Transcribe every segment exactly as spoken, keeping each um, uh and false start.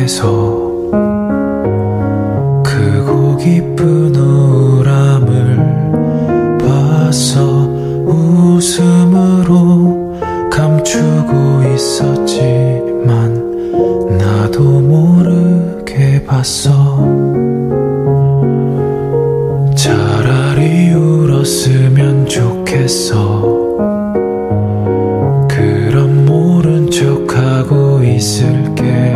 속에서 크고 깊은 우울함을 봤어. 웃음으로 감추고 있었지만 나도 모르게 봤어. 차라리 울었으면 좋겠어. 그럼 모른 척하고 있을게.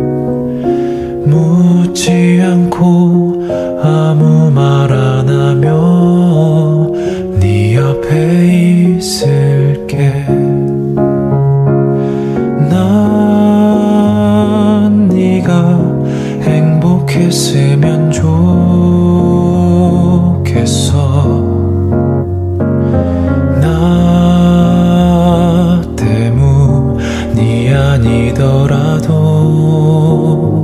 묻지 않고 아무 말 안 하며 네 옆에 있을게. 난 네가 행복했으면 좋겠어. 나 때문이 아니더라도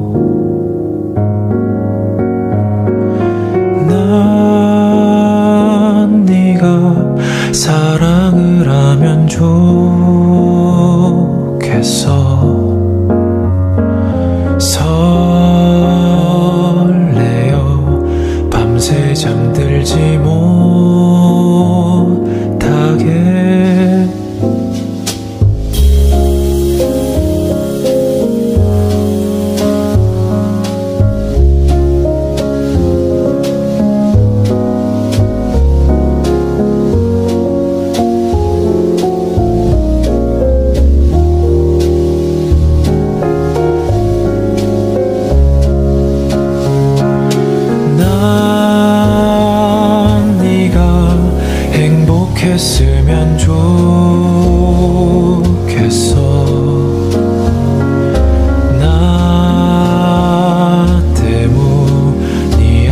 난 네가 사랑을 하면 좋겠어. 설레어 밤새 잠들지 못하게. 난 네가 행복했으면 좋겠어. 나 때문이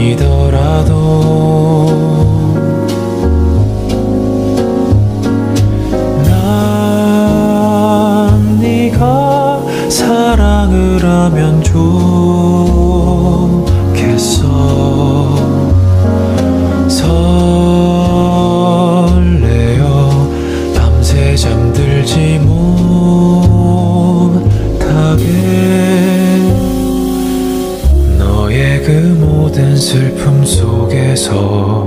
아니더라도 난 네가 사랑을 하면 좋겠어. 설레어 밤새 잠들지 못하게. 너의 그 모든 슬픔 속에서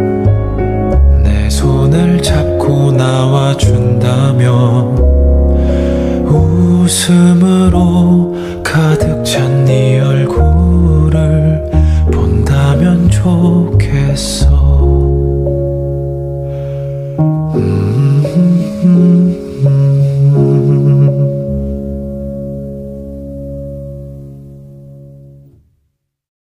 내 손을 잡고 나와준다면 웃음으로